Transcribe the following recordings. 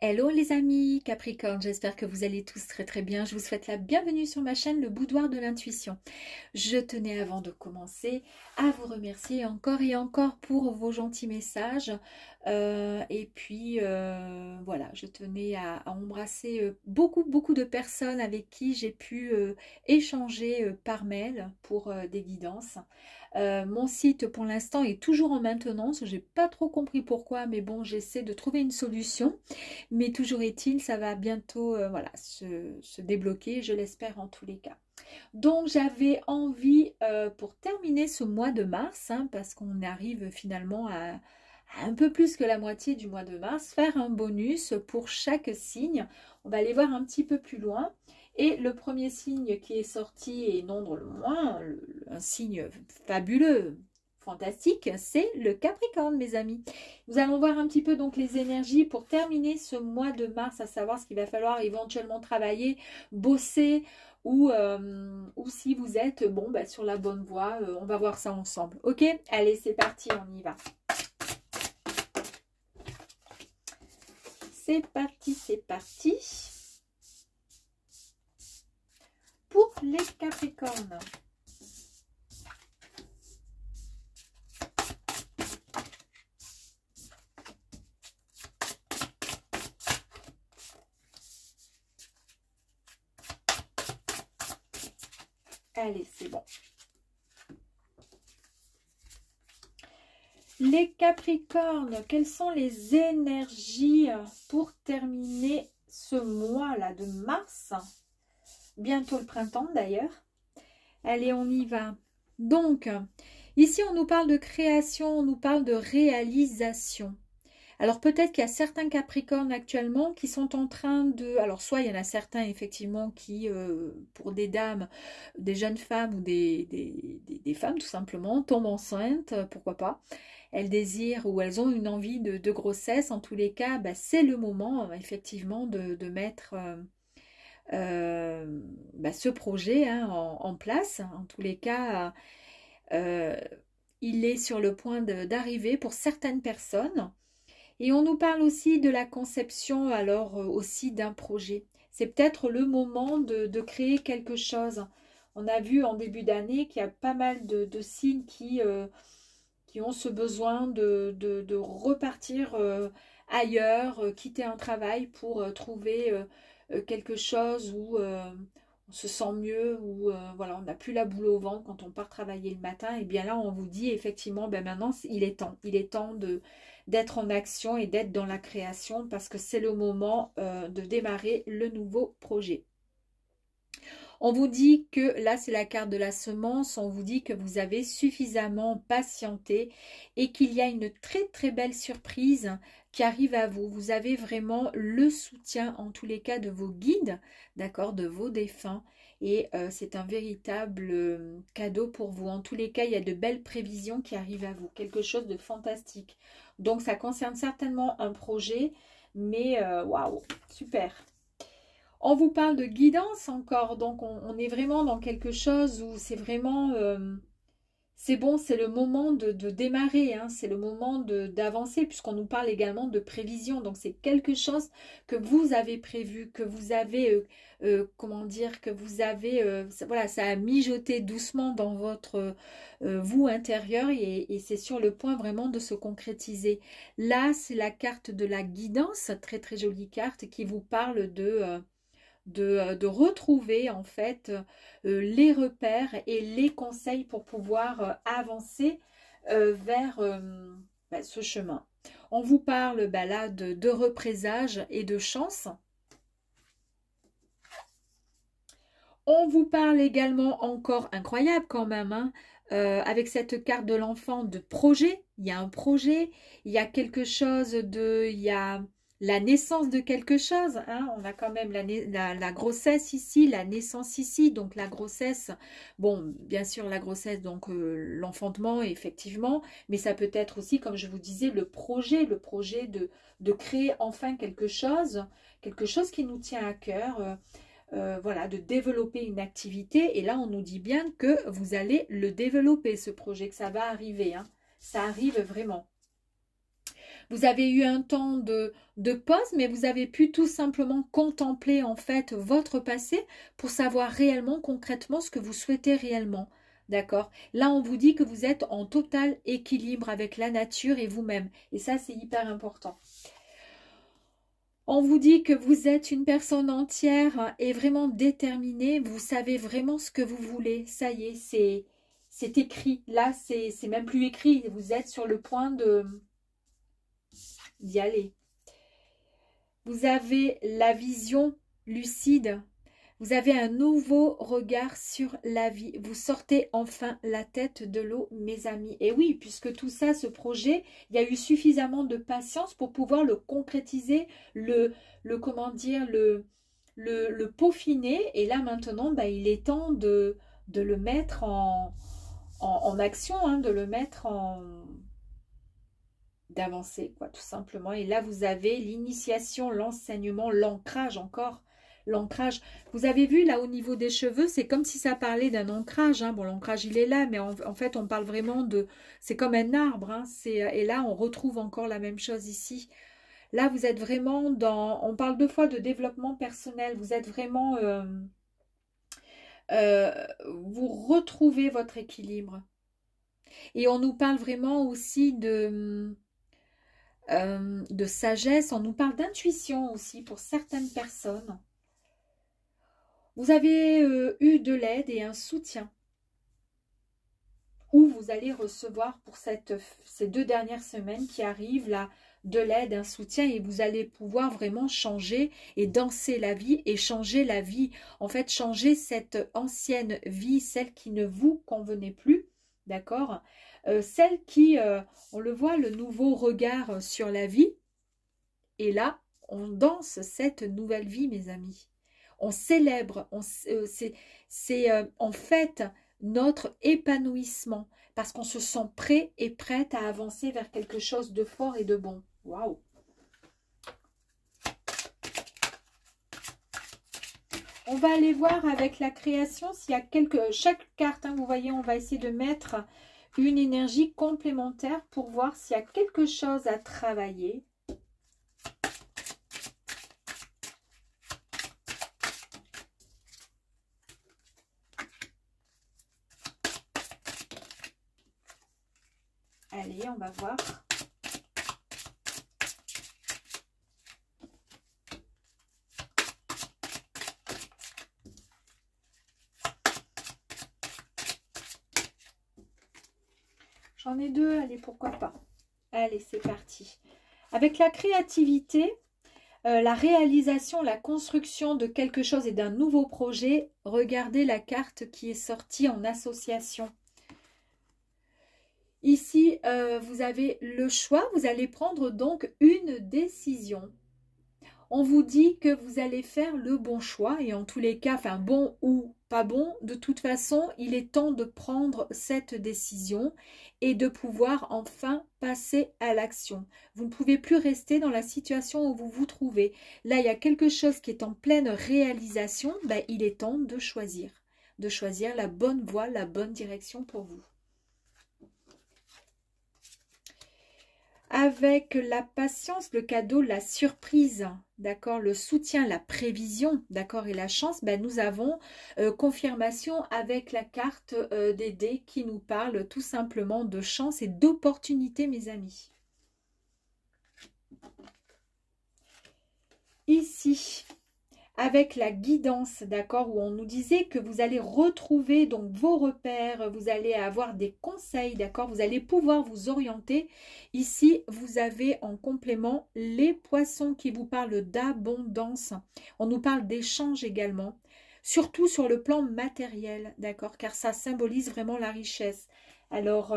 Hello les amis Capricorne, j'espère que vous allez tous très très bien. Je vous souhaite la bienvenue sur ma chaîne Le Boudoir de l'Intuition. Je tenais avant de commencer à vous remercier encore et encore pour vos gentils messages. Voilà, je tenais à embrasser beaucoup de personnes avec qui j'ai pu échanger par mail pour des guidances. Mon site pour l'instant est toujours en maintenance, j'ai pas trop compris pourquoi, mais bon, j'essaie de trouver une solution. Mais toujours est-il, ça va bientôt voilà, se débloquer, je l'espère en tous les cas. Donc j'avais envie, pour terminer ce mois de mars, hein, parce qu'on arrive finalement à un peu plus que la moitié du mois de mars, faire un bonus pour chaque signe. On va aller voir un petit peu plus loin. Et le premier signe qui est sorti, et non de le moins, un signe fabuleux, fantastique, c'est le Capricorne, mes amis. Nous allons voir un petit peu donc les énergies pour terminer ce mois de mars, à savoir ce qu'il va falloir éventuellement travailler, bosser, ou si vous êtes bon, bah, sur la bonne voie. On va voir ça ensemble. Ok, allez, c'est parti, on y va. C'est parti, c'est parti. Pour les Capricornes. Allez, c'est bon. Les Capricornes, quelles sont les énergies pour terminer ce mois-là de mars? Bientôt le printemps d'ailleurs. Allez, on y va. Donc, ici on nous parle de création, on nous parle de réalisation. Alors peut-être qu'il y a certains Capricornes actuellement qui sont en train de... Alors soit il y en a certains effectivement qui, pour des dames, des jeunes femmes ou des femmes tout simplement, tombent enceintes, pourquoi pas. Elles désirent ou elles ont une envie de grossesse. En tous les cas, bah, c'est le moment effectivement de mettre ce projet hein, en place. En tous les cas, il est sur le point d'arriver pour certaines personnes. Et on nous parle aussi de la conception, alors aussi d'un projet. C'est peut-être le moment de créer quelque chose. On a vu en début d'année qu'il y a pas mal de signes qui ont ce besoin de repartir ailleurs, quitter un travail pour trouver quelque chose où on se sent mieux, où voilà, on n'a plus la boule au ventre quand on part travailler le matin. Et bien là, on vous dit effectivement, ben maintenant, il est temps d'être en action et d'être dans la création parce que c'est le moment de démarrer le nouveau projet. On vous dit que, là c'est la carte de la semence, on vous dit que vous avez suffisamment patienté et qu'il y a une très belle surprise qui arrive à vous. Vous avez vraiment le soutien en tous les cas de vos guides, d'accord, de vos défunts. Et c'est un véritable cadeau pour vous. En tous les cas, il y a de belles prévisions qui arrivent à vous. Quelque chose de fantastique. Donc ça concerne certainement un projet, mais waouh, super. On vous parle de guidance encore, donc on est vraiment dans quelque chose où c'est vraiment, c'est bon, c'est le moment de démarrer, hein, c'est le moment d'avancer, puisqu'on nous parle également de prévision. Donc c'est quelque chose que vous avez prévu, que vous avez, comment dire, que vous avez, voilà, ça a mijoté doucement dans votre vous intérieur et c'est sur le point vraiment de se concrétiser. Là, c'est la carte de la guidance, très jolie carte qui vous parle de retrouver en fait les repères et les conseils pour pouvoir avancer vers ce chemin. On vous parle là de représage et de chance. On vous parle également, encore incroyable quand même, hein, avec cette carte de l'enfant, de projet. Il y a un projet, il y a quelque chose de... Il y a la naissance de quelque chose. Hein. On a quand même la grossesse ici, la naissance ici. Donc la grossesse, bon, bien sûr la grossesse, donc l'enfantement, effectivement. Mais ça peut être aussi, comme je vous disais, le projet de créer enfin quelque chose qui nous tient à cœur. Voilà, de développer une activité. Et là, on nous dit bien que vous allez le développer, ce projet, que ça va arriver. Hein. Ça arrive vraiment. Vous avez eu un temps de pause, mais vous avez pu tout simplement contempler en fait votre passé pour savoir réellement, concrètement, ce que vous souhaitez réellement. D'accord? Là, on vous dit que vous êtes en total équilibre avec la nature et vous-même. Et ça, c'est hyper important. On vous dit que vous êtes une personne entière et vraiment déterminée. Vous savez vraiment ce que vous voulez. Ça y est, c'est écrit. Là, c'est même plus écrit. Vous êtes sur le point d'y aller. Vous avez la vision lucide. Vous avez un nouveau regard sur la vie. Vous sortez enfin la tête de l'eau, mes amis. Et oui, puisque tout ça, ce projet, il y a eu suffisamment de patience pour pouvoir le concrétiser, comment dire, le peaufiner. Et là, maintenant, bah, il est temps de le mettre en action, hein, de le mettre d'avancer, quoi, tout simplement. Et là, vous avez l'initiation, l'enseignement, l'ancrage encore. L'ancrage, vous avez vu là au niveau des cheveux, c'est comme si ça parlait d'un ancrage, hein. Bon, l'ancrage il est là, mais en fait on parle vraiment de, c'est comme un arbre, hein. Et là on retrouve encore la même chose ici. Là vous êtes vraiment dans, on parle deux fois de développement personnel, vous êtes vraiment, vous retrouvez votre équilibre. Et on nous parle vraiment aussi de sagesse, on nous parle d'intuition aussi pour certaines personnes. Vous avez eu de l'aide et un soutien. Ou vous allez recevoir pour ces 2 dernières semaines qui arrivent là, de l'aide, un soutien, et vous allez pouvoir vraiment changer et danser la vie et changer la vie. En fait, changer cette ancienne vie, celle qui ne vous convenait plus, d'accord, celle qui, on le voit, le nouveau regard sur la vie. Et là, on danse cette nouvelle vie, mes amis. On célèbre, c'est en fait notre épanouissement parce qu'on se sent prêt et prête à avancer vers quelque chose de fort et de bon. Waouh! On va aller voir avec la création s'il y a chaque carte, hein, vous voyez, on va essayer de mettre une énergie complémentaire pour voir s'il y a quelque chose à travailler. Allez, on va voir. J'en ai 2, allez, pourquoi pas. Allez, c'est parti. Avec la créativité, la réalisation, la construction de quelque chose et d'un nouveau projet, regardez la carte qui est sortie en association. Ici, vous avez le choix, vous allez prendre donc une décision. On vous dit que vous allez faire le bon choix et en tous les cas, enfin bon ou pas bon, de toute façon, il est temps de prendre cette décision et de pouvoir enfin passer à l'action. Vous ne pouvez plus rester dans la situation où vous vous trouvez. Là, il y a quelque chose qui est en pleine réalisation, ben, il est temps de choisir la bonne voie, la bonne direction pour vous. Avec la patience, le cadeau, la surprise, d'accord, le soutien, la prévision, d'accord, et la chance, ben, nous avons confirmation avec la carte des dés qui nous parle tout simplement de chance et d'opportunité, mes amis. Ici, avec la guidance, d'accord, où on nous disait que vous allez retrouver donc vos repères, vous allez avoir des conseils, d'accord, vous allez pouvoir vous orienter. Ici, vous avez en complément les poissons qui vous parlent d'abondance. On nous parle d'échange également, surtout sur le plan matériel, d'accord, car ça symbolise vraiment la richesse. Alors,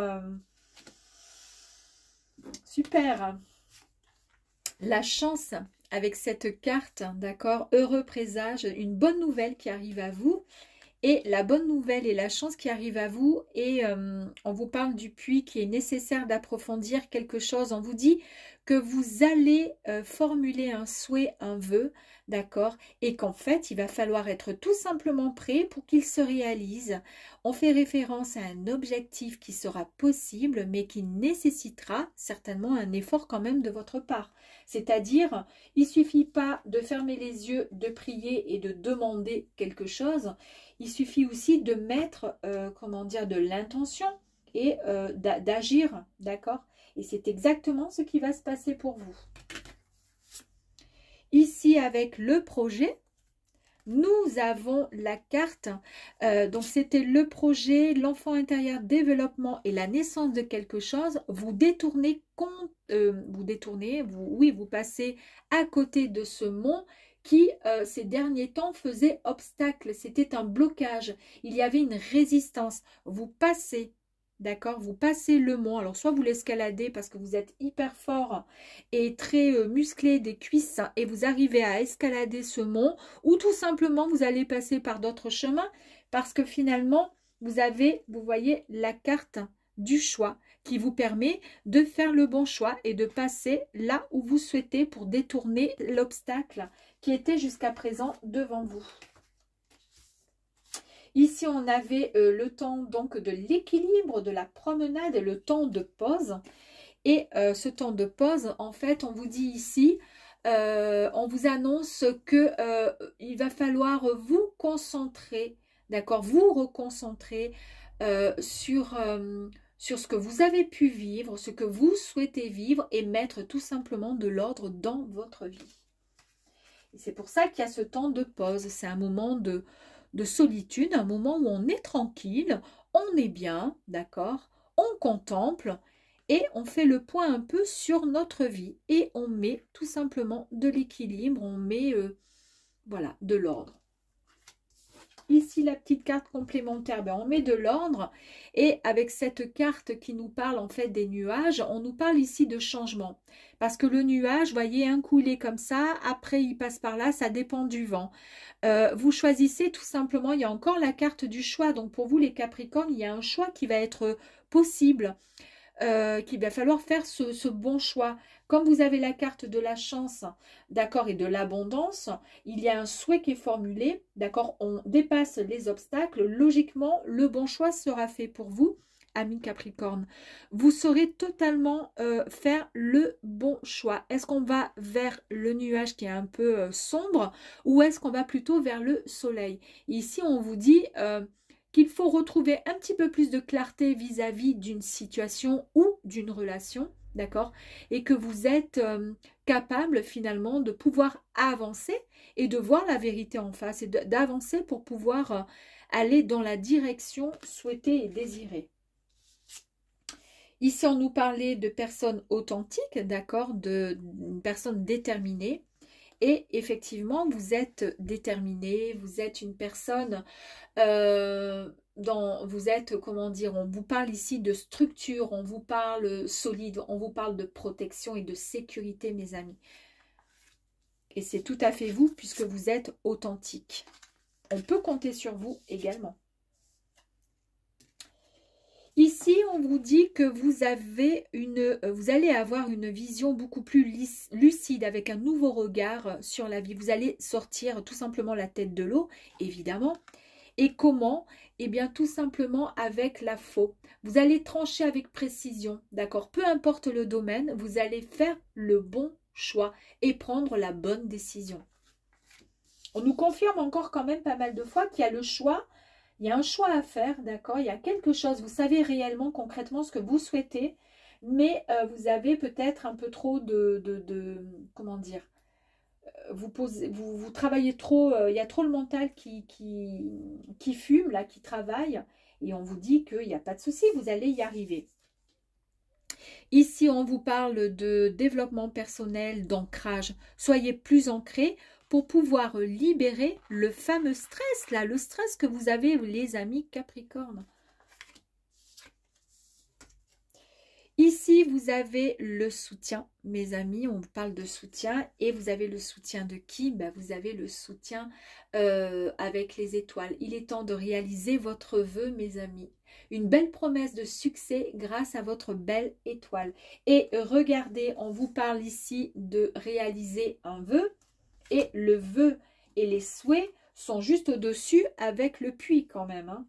super. La chance avec cette carte, d'accord, heureux présage, une bonne nouvelle qui arrive à vous. Et la bonne nouvelle et la chance qui arrive à vous, et on vous parle du puits qui est nécessaire d'approfondir quelque chose. On vous dit que vous allez formuler un souhait, un vœu, d'accord? Et qu'en fait, il va falloir être tout simplement prêt pour qu'il se réalise. On fait référence à un objectif qui sera possible, mais qui nécessitera certainement un effort quand même de votre part. C'est-à-dire, il ne suffit pas de fermer les yeux, de prier et de demander quelque chose. Il suffit aussi de mettre, comment dire, de l'intention et d'agir, d'accord? Et c'est exactement ce qui va se passer pour vous. Ici, avec le projet, nous avons la carte. Donc, c'était le projet, l'enfant intérieur, développement et la naissance de quelque chose. Vous détournez, vous passez à côté de ce mont qui, ces derniers temps, faisait obstacle. C'était un blocage. Il y avait une résistance. Vous passez. D'accord, vous passez le mont, alors soit vous l'escaladez parce que vous êtes hyper fort et très musclé des cuisses et vous arrivez à escalader ce mont, ou tout simplement vous allez passer par d'autres chemins parce que finalement vous avez, vous voyez, la carte du choix qui vous permet de faire le bon choix et de passer là où vous souhaitez pour détourner l'obstacle qui était jusqu'à présent devant vous. Ici, on avait le temps donc de l'équilibre, de la promenade et le temps de pause. Et ce temps de pause, en fait, on vous dit ici, on vous annonce que il va falloir vous concentrer, d'accord, vous reconcentrer sur ce que vous avez pu vivre, ce que vous souhaitez vivre et mettre tout simplement de l'ordre dans votre vie. Et c'est pour ça qu'il y a ce temps de pause. C'est un moment de solitude, un moment où on est tranquille, on est bien, d'accord, on contemple et on fait le point un peu sur notre vie et on met tout simplement de l'équilibre, on met voilà, de l'ordre. Ici, la petite carte complémentaire, ben, on met de l'ordre et avec cette carte qui nous parle en fait des nuages, on nous parle ici de changement. Parce que le nuage, voyez, un coup il est comme ça, après il passe par là, ça dépend du vent. Vous choisissez tout simplement, il y a encore la carte du choix. Donc pour vous les Capricornes, il y a un choix qui va être possible. Qu'il va falloir faire ce bon choix. Comme vous avez la carte de la chance, d'accord, et de l'abondance, il y a un souhait qui est formulé, d'accord, on dépasse les obstacles, logiquement, le bon choix sera fait pour vous, amis Capricorne. Vous saurez totalement faire le bon choix. Est-ce qu'on va vers le nuage qui est un peu sombre ou est-ce qu'on va plutôt vers le soleil? Ici, on vous dit qu'il faut retrouver un petit peu plus de clarté vis-à-vis d'une situation ou d'une relation, d'accord? Et que vous êtes capable finalement de pouvoir avancer et de voir la vérité en face et d'avancer pour pouvoir aller dans la direction souhaitée et désirée. Ici, on nous parlait de personnes authentiques, d'accord? D'une personne déterminée. Et effectivement, vous êtes déterminé, vous êtes une personne, vous êtes, comment dire, on vous parle ici de structure, on vous parle solide, on vous parle de protection et de sécurité, mes amis. Et c'est tout à fait vous, puisque vous êtes authentique. On peut compter sur vous également. Ici, on vous dit que vous allez avoir une vision beaucoup plus lucide avec un nouveau regard sur la vie. Vous allez sortir tout simplement la tête de l'eau, évidemment. Et comment? Eh bien, tout simplement avec la faux. Vous allez trancher avec précision, d'accord? Peu importe le domaine, vous allez faire le bon choix et prendre la bonne décision. On nous confirme encore quand même pas mal de fois qu'il y a le choix. Il y a un choix à faire, d'accord? Il y a quelque chose, vous savez réellement, concrètement ce que vous souhaitez, mais vous avez peut-être un peu trop comment dire, vous travaillez trop, il y a trop le mental qui fume, là, qui travaille, et on vous dit qu'il n'y a pas de souci, vous allez y arriver. Ici, on vous parle de développement personnel, d'ancrage. Soyez plus ancrés pour pouvoir libérer le fameux stress, là, le stress que vous avez, les amis Capricorne. Ici, Ici, vous avez le soutien, mes amis, on vous parle de soutien. Et vous avez le soutien de qui? Ben, vous avez le soutien avec les étoiles. Il est temps de réaliser votre vœu, mes amis. Une belle promesse de succès grâce à votre belle étoile. Et regardez, on vous parle ici de réaliser un vœu. Et le vœu et les souhaits sont juste au-dessus avec le puits quand même, hein.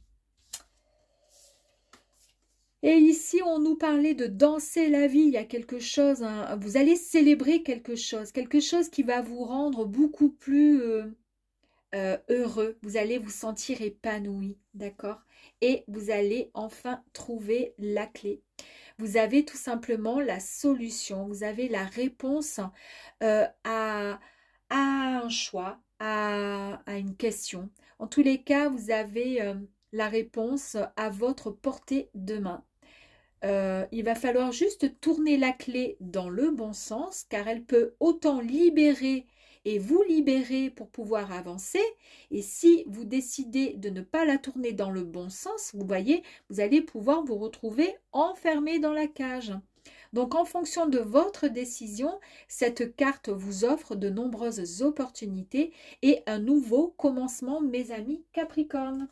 Et ici, on nous parlait de danser la vie. Il y a quelque chose, hein, vous allez célébrer quelque chose qui va vous rendre beaucoup plus heureux. Vous allez vous sentir épanoui, d'accord? Et vous allez enfin trouver la clé. Vous avez tout simplement la solution. Vous avez la réponse à un choix, à une question. En tous les cas, vous avez la réponse à votre portée de main. Il va falloir juste tourner la clé dans le bon sens, car elle peut autant libérer et vous libérer pour pouvoir avancer. Et si vous décidez de ne pas la tourner dans le bon sens, vous voyez, vous allez pouvoir vous retrouver enfermé dans la cage. Donc, en fonction de votre décision, cette carte vous offre de nombreuses opportunités et un nouveau commencement, mes amis Capricorne.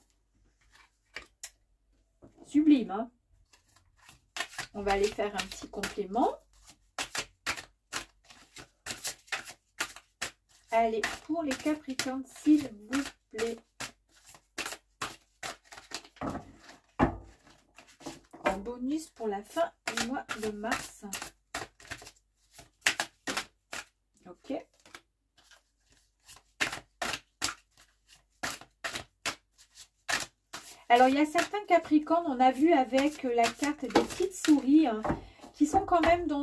Sublime, hein? On va aller faire un petit complément. Allez, pour les Capricornes, s'il vous plaît. En bonus pour la fin du mois de mars. Ok. Alors, il y a certains Capricornes, on a vu avec la carte des petites souris, hein, qui sont quand même dans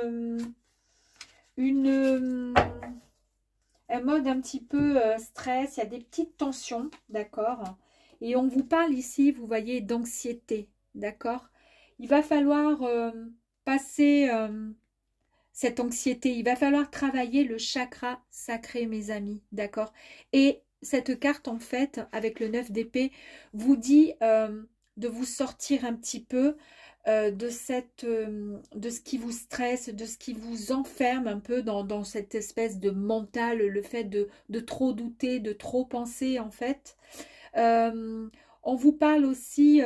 un mode un petit peu stress. Il y a des petites tensions, d'accord? Et on vous parle ici, vous voyez, d'anxiété, d'accord? Il va falloir passer cette anxiété. Il va falloir travailler le chakra sacré, mes amis, d'accord? Et cette carte, en fait, avec le 9 d'épée, vous dit de vous sortir un petit peu de ce qui vous stresse, de ce qui vous enferme un peu dans cette espèce de mental, le fait de trop douter, de trop penser, en fait. On vous parle aussi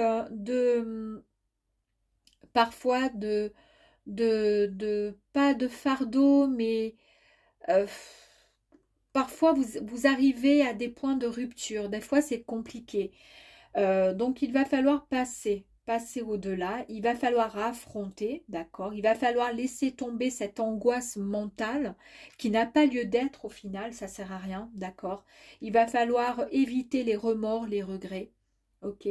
parfois pas de fardeau, mais parfois vous arrivez à des points de rupture. Des fois, c'est compliqué. Donc, il va falloir passer au-delà. Il va falloir affronter, d'accord? Il va falloir laisser tomber cette angoisse mentale qui n'a pas lieu d'être au final. Ça sert à rien, d'accord? Il va falloir éviter les remords, les regrets, ok?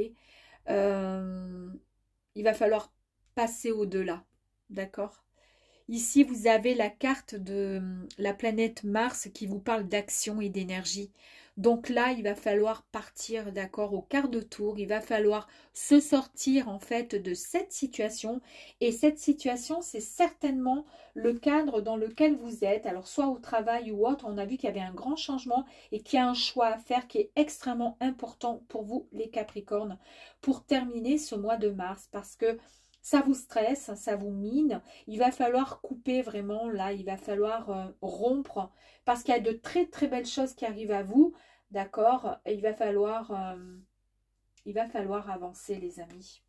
Il va falloir passer au-delà, d'accord? Ici, vous avez la carte de la planète Mars qui vous parle d'action et d'énergie. Donc là, il va falloir partir, d'accord, au quart de tour. Il va falloir se sortir, en fait, de cette situation. Et cette situation, c'est certainement le cadre dans lequel vous êtes. Alors, soit au travail ou autre, on a vu qu'il y avait un grand changement et qu'il y a un choix à faire qui est extrêmement important pour vous, les Capricornes, pour terminer ce mois de mars. Parce que ça vous stresse, ça vous mine. Il va falloir couper vraiment là, il va falloir rompre parce qu'il y a de très très belles choses qui arrivent à vous, d'accord? Et il va falloir avancer, les amis.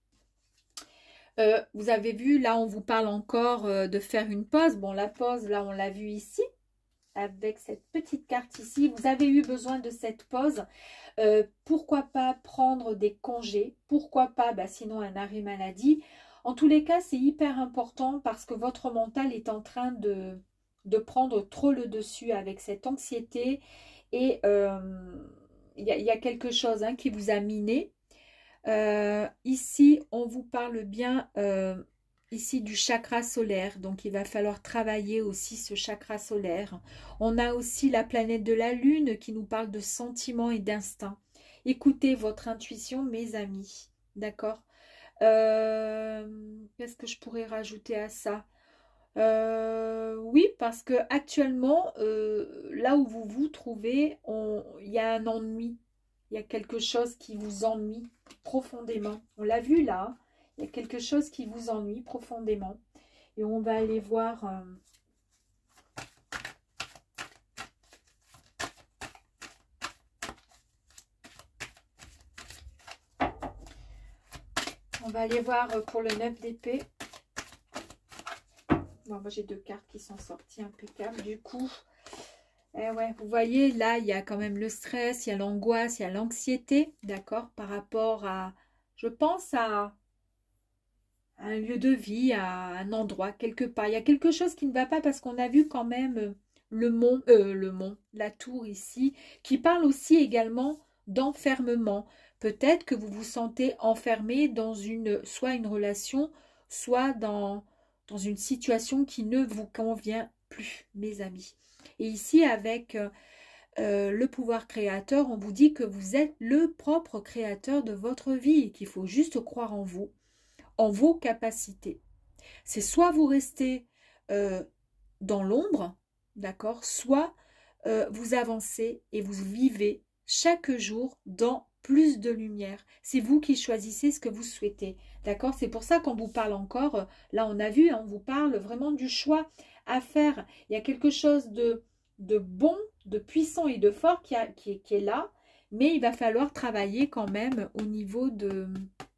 Vous avez vu, là on vous parle encore de faire une pause. Bon, la pause, là on l'a vu ici, avec cette petite carte ici. Vous avez eu besoin de cette pause. Pourquoi pas prendre des congés? Pourquoi pas, sinon un arrêt maladie? En tous les cas, c'est hyper important parce que votre mental est en train de prendre trop le dessus avec cette anxiété. Et il y a quelque chose qui vous a miné. Ici, on vous parle bien ici du chakra solaire. Donc, il va falloir travailler aussi ce chakra solaire. On a aussi la planète de la Lune qui nous parle de sentiments et d'instinct. Écoutez votre intuition, mes amis. D'accord? Qu'est-ce que je pourrais rajouter à ça? Oui, parce que actuellement, là où vous vous trouvez, il y a un ennui. Il y a quelque chose qui vous ennuie profondément. On l'a vu là. Il y a quelque chose qui vous ennuie profondément. Et on va aller voir... on va aller voir pour le 9 d'épée. Bon, moi j'ai 2 cartes qui sont sorties impeccables. Du coup, ouais, vous voyez, là, il y a quand même le stress, il y a l'angoisse, il y a l'anxiété, d'accord, par rapport à, je pense, à un lieu de vie, à un endroit, quelque part. Il y a quelque chose qui ne va pas parce qu'on a vu quand même la tour ici, qui parle aussi également d'enfermement. Peut-être que vous vous sentez enfermé dans soit une relation, soit dans une situation qui ne vous convient plus, mes amis. Et ici, avec le pouvoir créateur, on vous dit que vous êtes le propre créateur de votre vie, qu'il faut juste croire en vous, en vos capacités. C'est soit vous restez dans l'ombre, d'accord, soit vous avancez et vous vivez chaque jour dans plus de lumière. C'est vous qui choisissez ce que vous souhaitez, d'accord. C'est pour ça qu'on vous parle encore, là on a vu, on vous parle vraiment du choix à faire. Il y a quelque chose de bon, de puissant et de fort qui est là, mais il va falloir travailler quand même au niveau de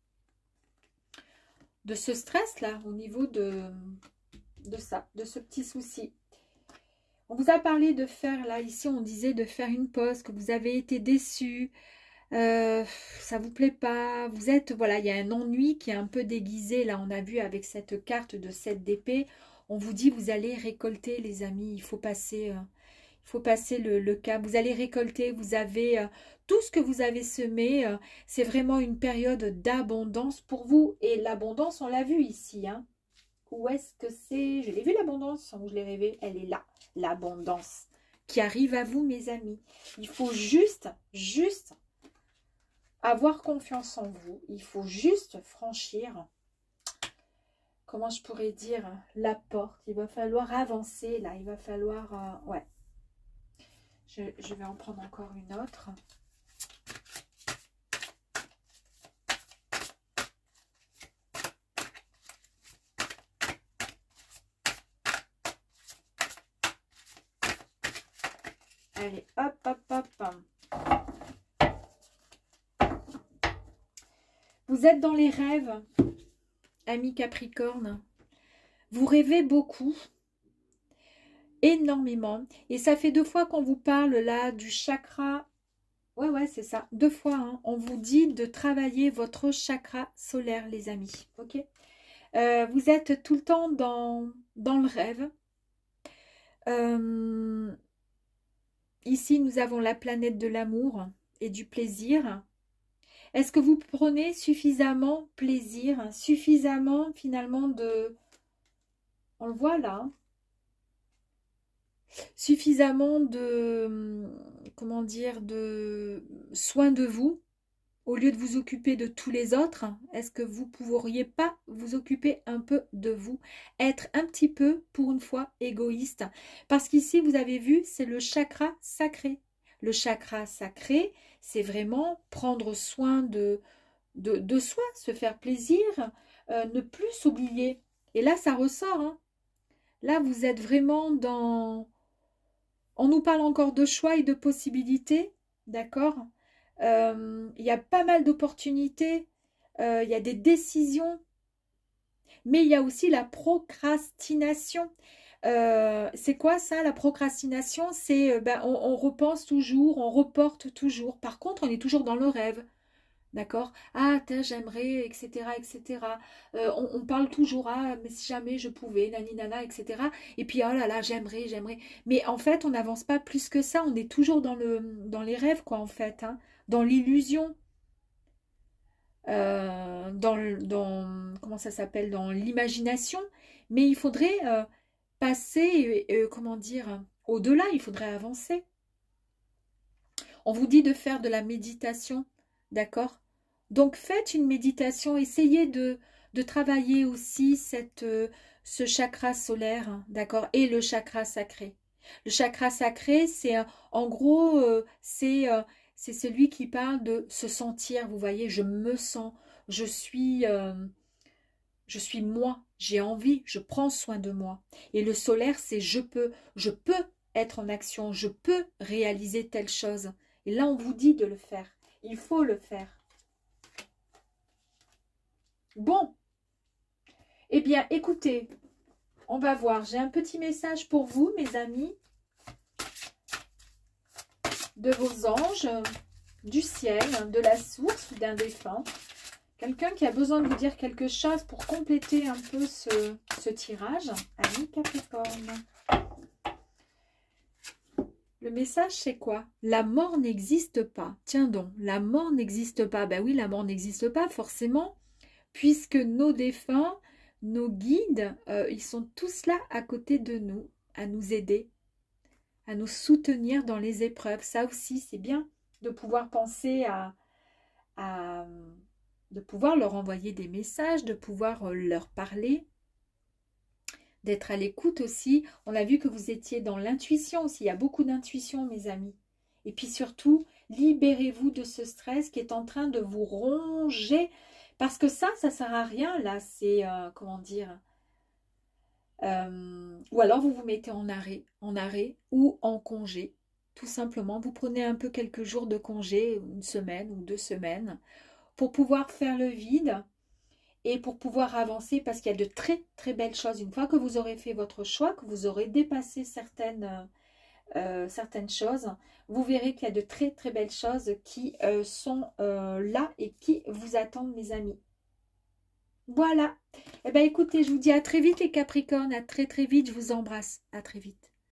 ce stress-là, au niveau de ça, de ce petit souci. On vous a parlé de faire, là, ici, on disait de faire une pause, que vous avez été déçu, ça vous plaît pas, vous êtes, voilà, il y a un ennui qui est un peu déguisé, là, on a vu avec cette carte de 7 d'épée, on vous dit, vous allez récolter, les amis, il faut passer le cap, vous allez récolter, vous avez tout ce que vous avez semé, c'est vraiment une période d'abondance pour vous, et l'abondance, on l'a vu ici, hein. Où est-ce que c'est? Je l'ai vu l'abondance, ou je l'ai rêvé, elle est là, l'abondance qui arrive à vous, mes amis. Il faut juste avoir confiance en vous, il faut juste franchir, comment je pourrais dire, la porte, il va falloir avancer, là, il va falloir, ouais. Je vais en prendre encore une autre. Allez, hop, hop, hop. Vous êtes dans les rêves, amis Capricorne. Vous rêvez beaucoup. Énormément. Et ça fait 2 fois qu'on vous parle là du chakra. Ouais, c'est ça. 2 fois, hein. On vous dit de travailler votre chakra solaire, les amis. Ok. Vous êtes tout le temps dans le rêve. Ici, nous avons la planète de l'amour et du plaisir. Est-ce que vous prenez suffisamment plaisir, suffisamment finalement de... On le voit là, hein, suffisamment de, comment dire, de soin de vous, au lieu de vous occuper de tous les autres. Est-ce que vous ne pourriez pas vous occuper un peu de vous, être un petit peu, pour une fois, égoïste? Parce qu'ici, vous avez vu, c'est le chakra sacré. Le chakra sacré, c'est vraiment prendre soin de soi, se faire plaisir, ne plus s'oublier. Et là, ça ressort, hein. Là, vous êtes vraiment dans... On nous parle encore de choix et de possibilités, d'accord? Il y a pas mal d'opportunités, il y a des décisions, mais il y a aussi la procrastination. C'est quoi ça, la procrastination? C'est on repense toujours, on reporte toujours. Par contre, on est toujours dans le rêve. D'accord? Ah, j'aimerais, etc., etc. On parle toujours, ah, mais si jamais je pouvais, nani, nana, etc. Et puis, oh là là, j'aimerais. Mais en fait, on n'avance pas plus que ça. On est toujours dans les rêves, quoi, en fait. Hein, dans l'illusion. Comment ça s'appelle? Dans l'imagination. Mais il faudrait passer, comment dire, au-delà. Il faudrait avancer. On vous dit de faire de la méditation. D'accord? Donc, faites une méditation. Essayez de travailler aussi ce chakra solaire. Hein, d'accord? Et le chakra sacré. Le chakra sacré, c'est en gros, c'est celui qui parle de se sentir. Vous voyez, je me sens, je suis Je suis moi, j'ai envie, je prends soin de moi. Et le solaire, c'est je peux être en action, je peux réaliser telle chose. Et là, on vous dit de le faire. Il faut le faire. Bon. Eh bien, écoutez, on va voir. J'ai un petit message pour vous, mes amis, de vos anges, du ciel, de la source ou d'un défunt. Quelqu'un qui a besoin de vous dire quelque chose pour compléter un peu ce tirage. Amis Capricorne. Le message, c'est quoi? La mort n'existe pas. Tiens donc, la mort n'existe pas. Ben oui, la mort n'existe pas forcément, puisque nos défunts, nos guides, ils sont tous là à côté de nous, à nous aider, à nous soutenir dans les épreuves. Ça aussi, c'est bien de pouvoir penser de pouvoir leur envoyer des messages, de pouvoir leur parler, d'être à l'écoute aussi. On a vu que vous étiez dans l'intuition aussi. Il y a beaucoup d'intuition, mes amis. Et puis surtout, libérez-vous de ce stress qui est en train de vous ronger. Parce que ça ne sert à rien, là. C'est, comment dire... ou alors vous vous mettez en arrêt ou en congé. Tout simplement, vous prenez un peu quelques jours de congé, une semaine ou 2 semaines, pour pouvoir faire le vide et pour pouvoir avancer, parce qu'il y a de très très belles choses. Une fois que vous aurez fait votre choix, que vous aurez dépassé certaines choses, vous verrez qu'il y a de très très belles choses qui sont là et qui vous attendent, mes amis. Voilà. Eh bien écoutez, je vous dis à très vite les Capricornes, à très très vite, je vous embrasse, à très vite.